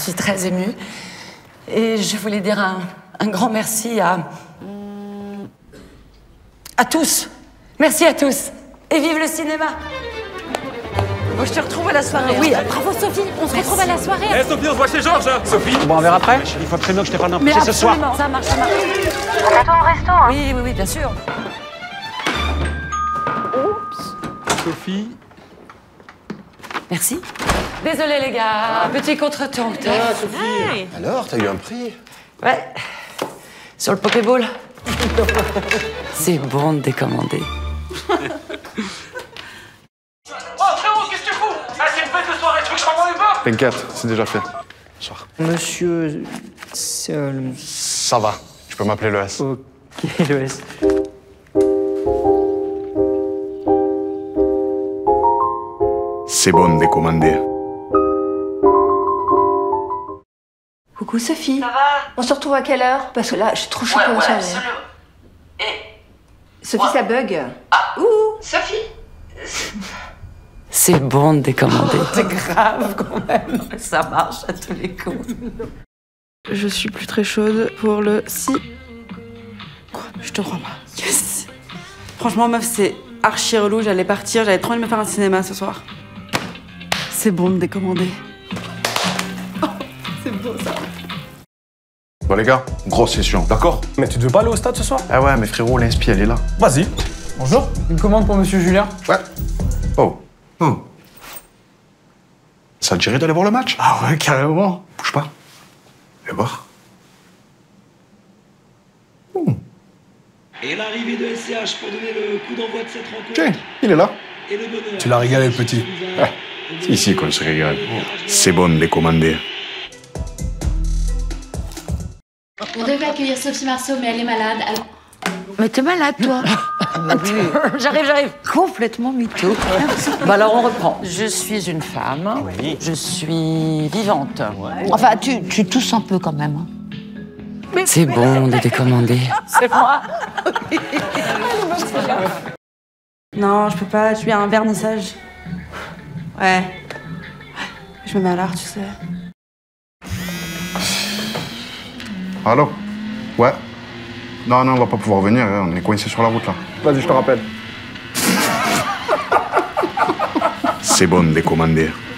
suis très émue. Et je voulais dire un grand merci à tous. Merci à tous. Et vive le cinéma. Bon, je te retrouve à la soirée. Oui, bravo Sophie, on se retrouve à la soirée. Eh Sophie, on se voit chez Georges. Sophie. Bon, on verra après. Il faut absolument que je te parle d'un projet ce soir. Ça marche, ça marche. On attend au resto, hein. Oui, bien sûr. Sophie. Merci. Désolée les gars, petit contretemps peut-être. Ah, Sophie. Alors, t'as eu un prix? Ouais. Sur le Pokéball. C'est bon de décommander. Oh frérot, qu'est-ce que tu fous? Ah, c'est une fête de soirée, tu veux que je t'envoie les bas? T'inquiète, c'est déjà fait. Bonsoir. Monsieur... Ça va, tu peux m'appeler le S. Ok, le S. C'est bon de commander. Coucou Sophie. Ça va? On se retrouve à quelle heure? Parce que là, je suis trop chaude pour changer. Sophie, ça bug. Sophie? C'est bon de décommander. C'est grave quand même. Ça marche à tous les coups. Je suis plus très chaude pour le si. Quoi? Je te crois pas. Yes. Franchement, meuf, c'est archi relou. J'allais partir, j'avais trop envie de me faire un cinéma ce soir. C'est bon de décommander. Oh, c'est beau ça. Bon les gars, grosse session, d'accord? Mais tu devais pas aller au stade ce soir? Ah ouais, mais frérot, l'inspi, elle est là. Vas-y. Bonjour. Une commande pour Monsieur Julien? Ouais. Oh. Ça te dirait d'aller voir le match? Ah ouais, carrément. Bouge pas. Viens voir. Et l'arrivée de SCH pour donner le coup d'envoi de cette rencontre. Tiens, il est là. Et le bonheur. Tu l'as régalé, le petit. C'est ici qu'on se régale. C'est bon de commander. On devait accueillir Sophie Marceau, mais elle est malade. Alors... Mais t'es malade, toi. J'arrive. Complètement mytho. Bah alors, on reprend. Je suis une femme. Oui. Je suis vivante. Enfin, tu tousses un peu quand même. C'est bon de décommander. C'est moi. Non, je peux pas, je suis à un vernissage. Ouais. Je me mets à l'art, tu sais. Allô? Ouais. Non, on va pas pouvoir venir, hein. On est coincé sur la route, là. Vas-y, je te rappelle. C'est bon de commander.